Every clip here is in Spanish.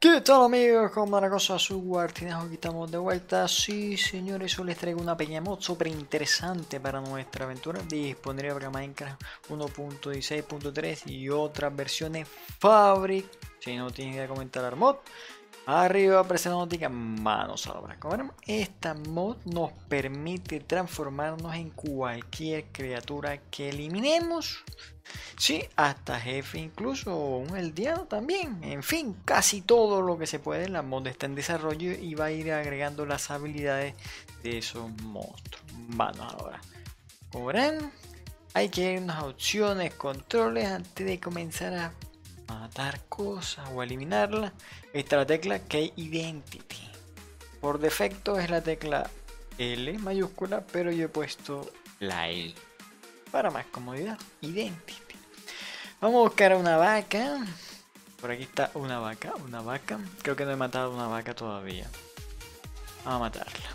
¿Qué tal amigos? ¿Cómo va la cosa? Su Guardianes, aquí estamos de vuelta. Sí señores, hoy les traigo una pequeña mod súper interesante para nuestra aventura disponible para Minecraft 1.16.3 y otras versiones Fabric. Si no tienen que comentar mod, arriba aparece la noticia, manos a la obra. Como veremos, esta mod nos permite transformarnos en cualquier criatura que eliminemos. Sí, hasta jefe, incluso un aldeano también. En fin, casi todo lo que se puede. La mod está en desarrollo y va a ir agregando las habilidades de esos monstruos. Vamos ahora. Como verán, hay que irnos a opciones, controles antes de comenzar a matar cosas o eliminarlas. Está la tecla Key Identity. Por defecto es la tecla L mayúscula, pero yo he puesto la L para más comodidad. Identity. Vamos a buscar a una vaca. Por aquí está una vaca. Creo que no he matado una vaca todavía. Vamos a matarla.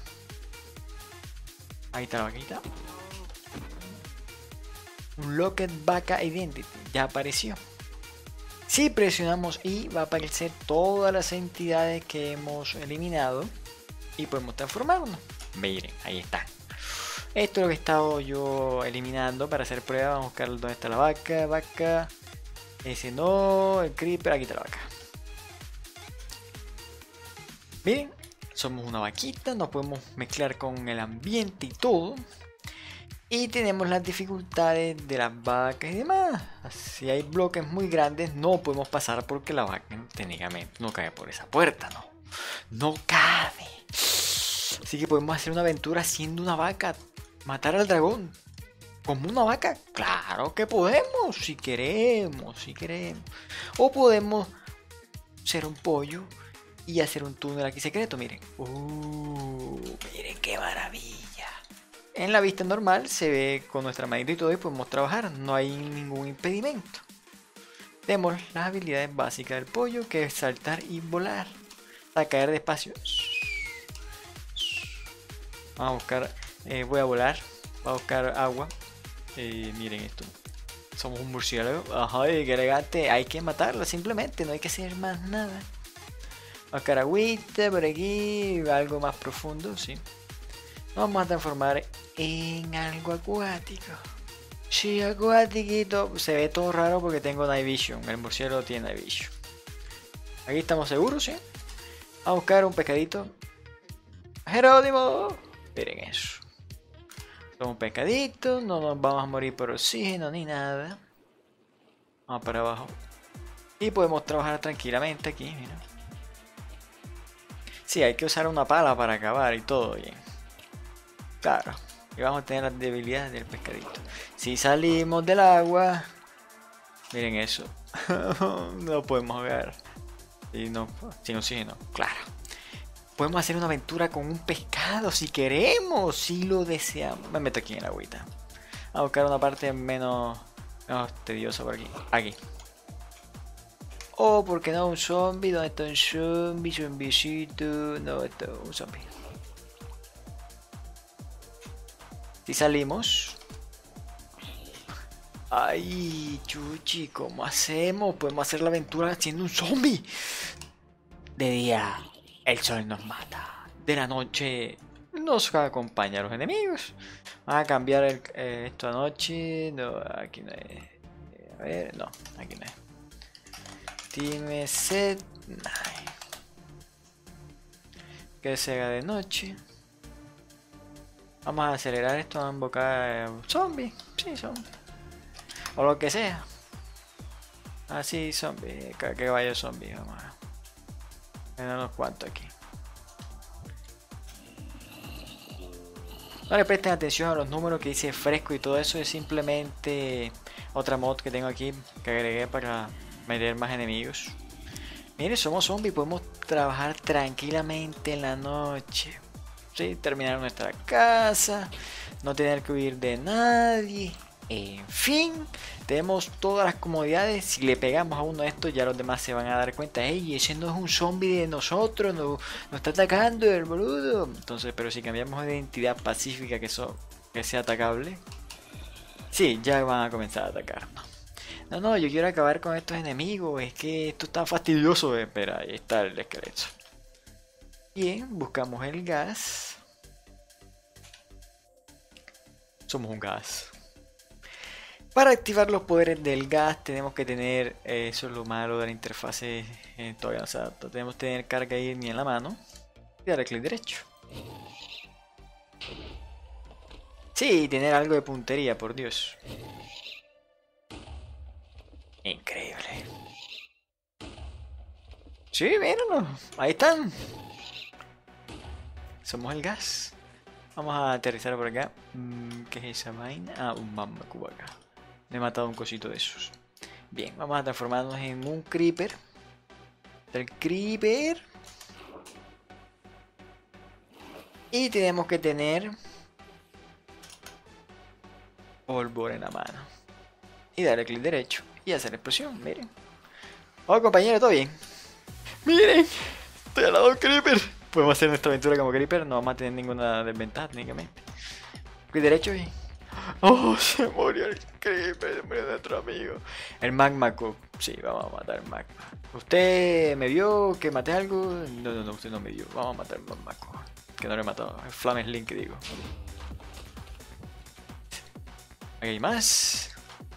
Ahí está la vaquita. Unlocked Vaca Identity. Ya apareció. Si presionamos I, va a aparecer todas las entidades que hemos eliminado. Y podemos transformarnos. Miren, ahí está. Esto es lo que he estado yo eliminando para hacer pruebas. Vamos a buscar dónde está la vaca. Ese no, el creeper, aquí está la vaca. Miren, somos una vaquita, nos podemos mezclar con el ambiente y todo. Y tenemos las dificultades de las vacas y demás. Si hay bloques muy grandes no podemos pasar porque la vaca técnicamente no cae por esa puerta, no cabe. Así que podemos hacer una aventura siendo una vaca, matar al dragón. ¿Como una vaca? Claro que podemos, si queremos. O podemos ser un pollo y hacer un túnel aquí secreto, miren. Miren qué maravilla. En la vista normal se ve con nuestra manito y todo y podemos trabajar, no hay ningún impedimento. Tenemos las habilidades básicas del pollo, que es saltar y volar. A caer despacio. Vamos a buscar, voy a volar, voy a buscar agua. Miren esto. Somos un murciélago. Ajá, qué elegante. Hay que matarlo simplemente. No hay que hacer más nada. Buscar agüita por aquí. Algo más profundo, sí. Vamos a transformar en algo acuático. Sí, acuático. Se ve todo raro porque tengo Night Vision. El murciélago tiene Night Vision. Aquí estamos seguros, sí. Vamos a buscar un pescadito. Jerónimo. Miren eso. Somos un pescadito, no nos vamos a morir por oxígeno ni nada. Vamos para abajo. Y podemos trabajar tranquilamente aquí, mira. Sí, hay que usar una pala para acabar y todo bien. Claro. Y vamos a tener las debilidades del pescadito. Si salimos del agua, miren eso. No podemos ahogar. Y no, sin oxígeno, claro. Podemos hacer una aventura con un pescado si queremos, si lo deseamos. Me meto aquí en la agüita. Vamos a buscar una parte menos tediosa por aquí. Aquí. Oh, ¿por qué no un zombie? ¿Dónde está un zombie? Zombiecito. No, está un zombie. Si salimos. Ay, chuchi, ¿cómo hacemos? Podemos hacer la aventura siendo un zombie. De día. El sol nos mata. De la noche nos acompaña a los enemigos. Vamos a cambiar esto a noche. No, aquí no es. A ver, no, aquí no es. Time set 9. Que se haga de noche. Vamos a acelerar esto. Vamos a invocar zombies. Sí, zombies. O lo que sea. Así, zombies. Que vaya zombies. Vamos a ver unos cuantos aquí. No le presten atención a los números que dice fresco y todo eso. Es simplemente otra mod que tengo aquí que agregué para meter más enemigos. Mire, somos zombies. Podemos trabajar tranquilamente en la noche. ¿Sí? Terminar nuestra casa. No tener que huir de nadie. En fin, tenemos todas las comodidades. Si le pegamos a uno de estos, ya los demás se van a dar cuenta. Ey, ese no es un zombie de nosotros, nos está atacando el boludo. Entonces, pero si cambiamos de identidad pacífica que sea atacable, sí, ya van a comenzar a atacarnos. No, no, yo quiero acabar con estos enemigos. Es que esto está fastidioso. Espera, ahí está el esqueleto. Bien, buscamos el gas. Somos un gas. Para activar los poderes del gas tenemos que tener, eso es lo malo de la interfase, todavía no se adapta. Tenemos que tener carga ahí ni en la mano y darle clic derecho. Sí, tener algo de puntería, por Dios. Increíble. Sí, mírenlo, ahí están. Somos el gas. Vamos a aterrizar por acá. ¿Qué es esa vaina? Ah, un Magma Cube acá. Me he matado un cosito de esos. Bien, vamos a transformarnos en un creeper. El creeper. Y tenemos que tener polvo en la mano. Y darle clic derecho. Y hacer explosión, miren. Oh, compañero, ¿todo bien? Miren, estoy al lado de un creeper. Podemos hacer nuestra aventura como creeper. No vamos a tener ninguna desventaja técnicamente. Clic derecho y... Oh, se murió el creeper, se murió nuestro amigo. El Magma Cube. Sí, vamos a matar el Magma. ¿Usted me vio que maté algo? No, no, no, usted no me vio. Vamos a matar el Magma Cube. Que no lo he matado. El Flame Link, digo. Aquí hay más.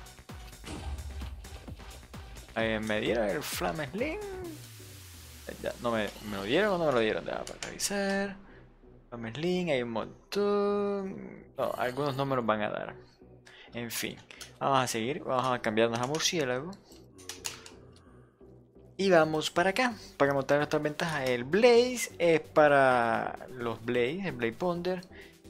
¿Me dieron el Flame Link? Ya, no me lo dieron o no me lo dieron. Para revisar. Flame Link, hay un montón. No, algunos no me los van a dar. En fin, vamos a seguir. Vamos a cambiarnos a murciélago. Y vamos para acá, para montar nuestras ventajas. El Blaze es para los Blaze, el Blaze Ponder.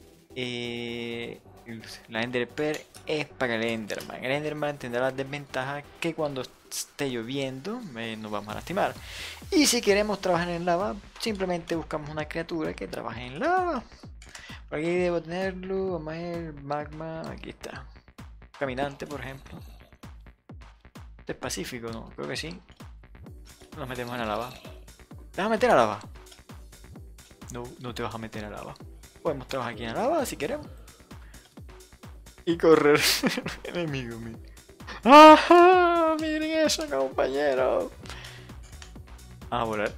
La Ender Pearl es para el Enderman. El Enderman tendrá la desventaja que cuando esté lloviendo nos vamos a lastimar. Y si queremos trabajar en lava, simplemente buscamos una criatura que trabaje en lava. Por aquí debo tenerlo. Vamos a ver, magma, aquí está. Caminante, por ejemplo. Este es pacífico, ¿no? Creo que sí. Nos metemos en la lava. ¿Te vas a meter a lava? No, no te vas a meter a lava. Podemos trabajar aquí en la lava si queremos. Y correr. Enemigo mío. ¡Ajá! Miren eso, compañero. Vamos a volar.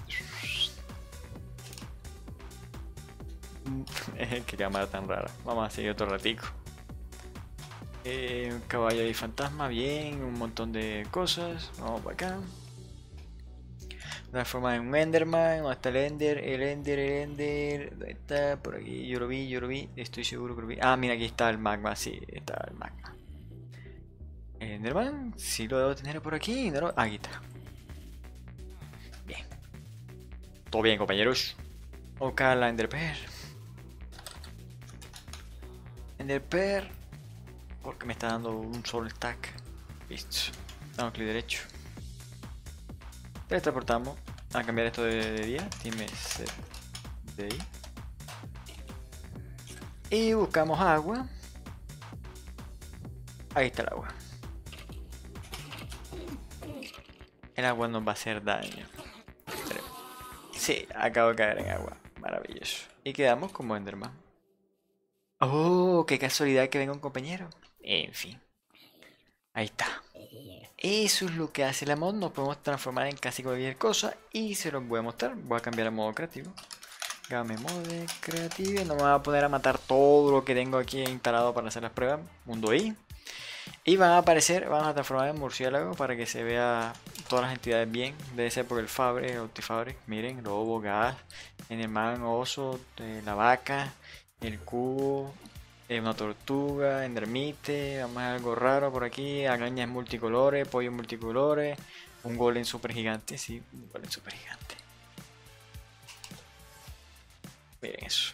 Qué cámara tan rara. Vamos a seguir otro ratico. Un caballo y fantasma, bien, un montón de cosas. Vamos para acá. Transforma en un Enderman. ¿Dónde está el Ender? El Ender. ¿Dónde está? Por aquí. Yo lo vi. Estoy seguro que lo vi. Ah, mira, aquí está el magma. Sí, está el magma. El Enderman. Sí, lo debo tener por aquí. ¿No? Aquí está. Bien. Todo bien, compañeros. Ok, la Ender Pearl. Ender Pearl. Porque me está dando un solo stack. Listo. Damos clic derecho. Teletransportamos a cambiar esto de día. Dime set day. Y buscamos agua. Ahí está el agua. El agua nos va a hacer daño. Sí, acabo de caer en agua. Maravilloso. Y quedamos como Enderman. Oh, qué casualidad que venga un compañero. En fin. Ahí está. Eso es lo que hace la mod. Nos podemos transformar en casi cualquier cosa. Y se los voy a mostrar. Voy a cambiar a modo creativo. Game mode creativo. No me voy a poner a matar todo lo que tengo aquí instalado para hacer las pruebas. Mundo I. Y van a aparecer, van a transformar en murciélago para que se vea todas las entidades bien. Debe ser por el Fabric, el Optifabric. Miren, lobo, gas, Enderman, oso, la vaca, el cubo, una tortuga, endermite. Vamos a ver algo raro por aquí. Arañas multicolores, pollos multicolores. Un golem super gigante, sí, un golem super gigante. Miren eso.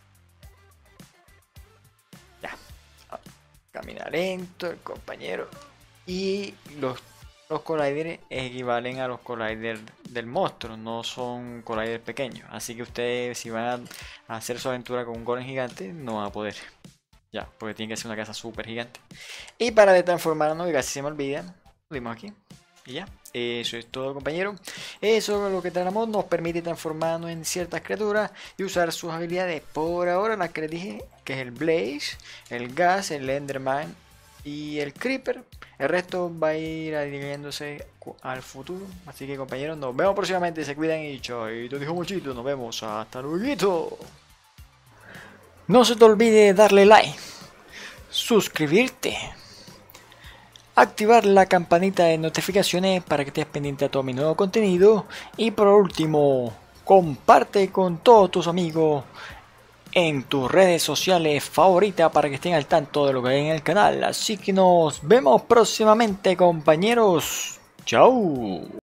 Ya. Camina lento el compañero. Y los colliders equivalen a los colliders del monstruo. No son colliders pequeños. Así que ustedes, si van a hacer su aventura con un golem gigante, no van a poder. Ya, porque tiene que ser una casa súper gigante. Y para transformarnos, y casi se me olvida, lo dimos aquí. Y ya, eso es todo, compañero. Eso es lo que trae la mod. Nos permite transformarnos en ciertas criaturas y usar sus habilidades. Por ahora, las que les dije, que es el Blaze, el Gas, el Enderman y el Creeper. El resto va a ir adhiriéndose al futuro. Así que compañeros, nos vemos próximamente. Se cuidan y chao. Y te dijo muchito. Nos vemos. Hasta luego. No se te olvide darle like, suscribirte, activar la campanita de notificaciones para que estés pendiente a todo mi nuevo contenido. Y por último, comparte con todos tus amigos en tus redes sociales favoritas para que estén al tanto de lo que hay en el canal. Así que nos vemos próximamente, compañeros. Chao.